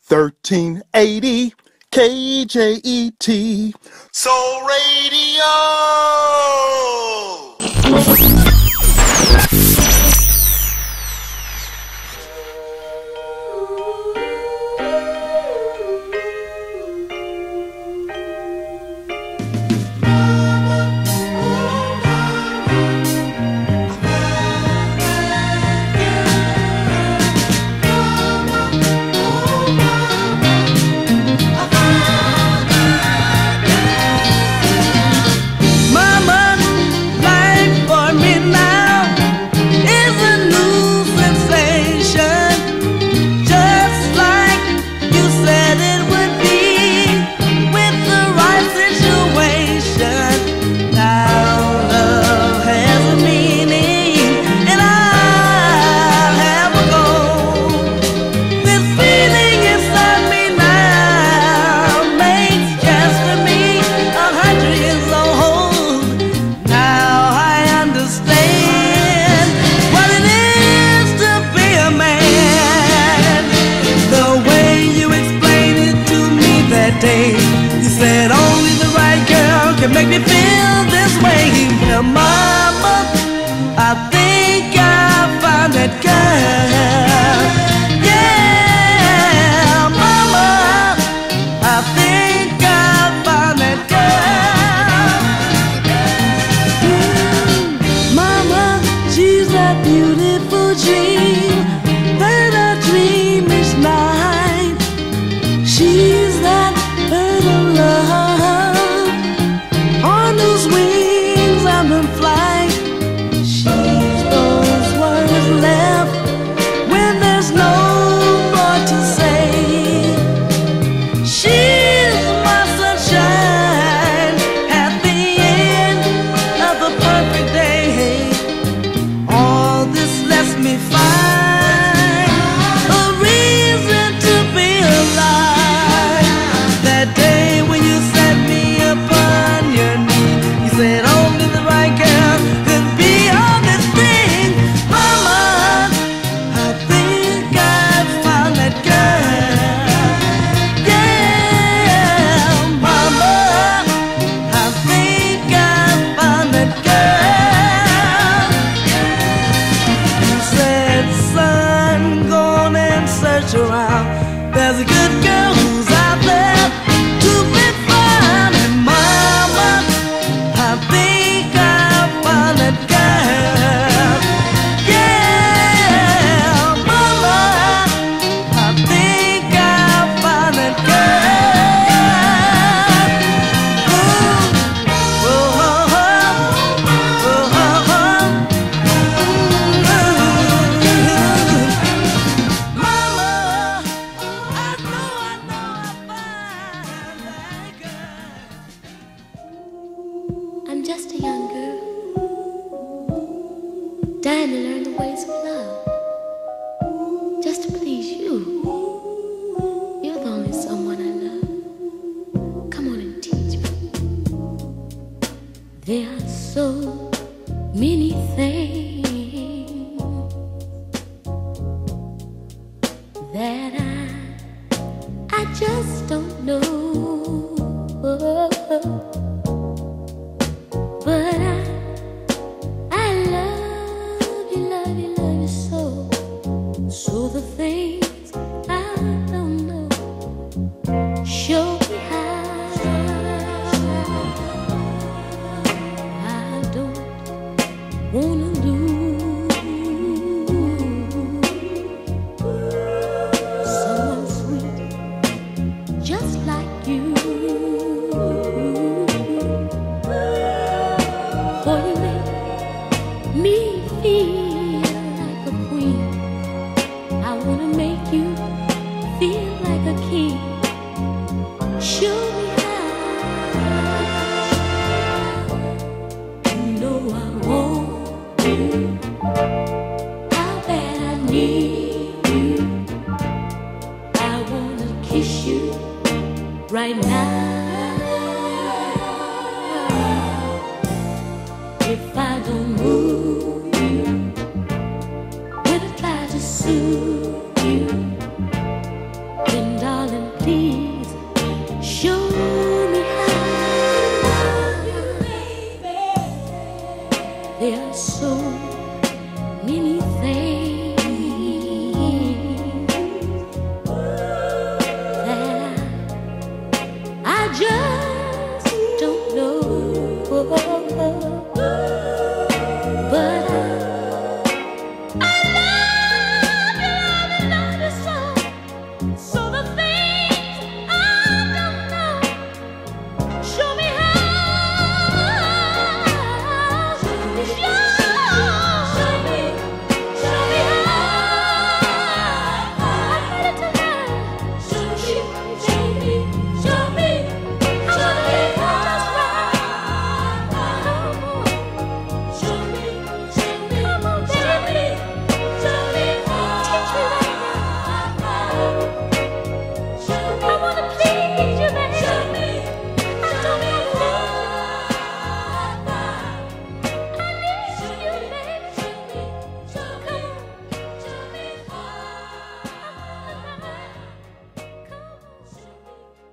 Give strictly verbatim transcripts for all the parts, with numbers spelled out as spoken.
thirteen eighty K J E T Soul Radio. If I don't move you, when I try to soothe you, then darling, darling, please show me how. There are so many things that I just don't know, but I, I love you, love you, love you so. So the things I don't know, show me how. Show me, show me, show me how. I'm ready to learn. Show me, show me, show me, show me how. Come on, show me, show me, come on, baby, show me how. Teach me right now. I wanna please you, baby. Show me, I don't wanna lose. I need you, baby. Show me, show me, show me how. Come on, show me,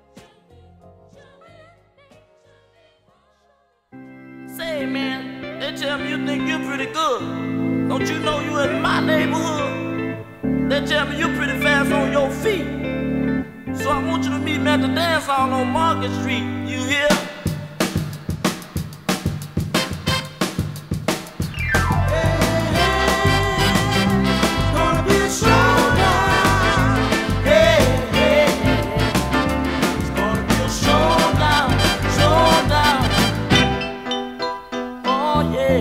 Say, man, they tell me you think you're pretty good. Don't you know you in my neighborhood? They tell me you're pretty fast on your feet. So I want you to meet me at the dance hall on Market Street. You hear? Gonna be a showdown. Hey, hey, it's gonna be a showdown, showdown. Oh yeah.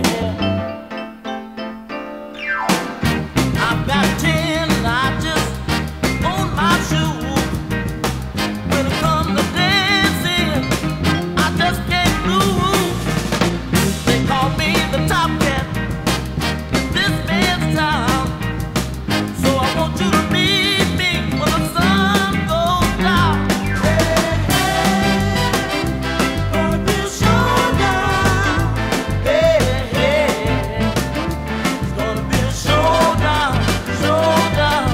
I've got ten and I just own my shoes. When it comes to dancing, I just can't lose. They call me the top cat in this man's town. So I want you to meet me when the sun goes down. Hey, hey, gonna be a showdown. Hey, hey, it's gonna be a showdown, showdown.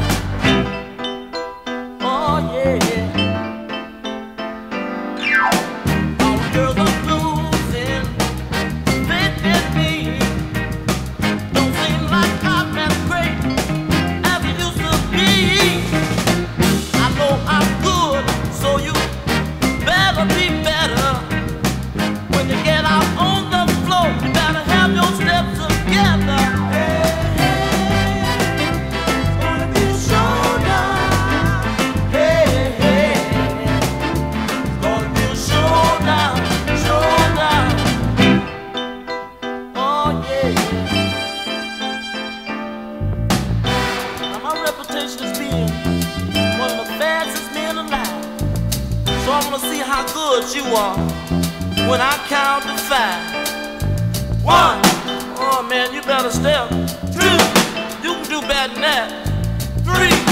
Oh yeah. All the girls are losing faith in me. Don't seem like I'm as great as it used to be. I know I'm good, so you better be better. When you get out on the floor, you better have your steps together. Hey, hey, it's gonna be a showdown. Hey, hey, it's gonna be a showdown, showdown. Oh yeah. Now my reputation is being one of the fastest men alive. So I wanna see how good you are when I count to five. One, oh man, you better step. Two, you can do better than that. Three,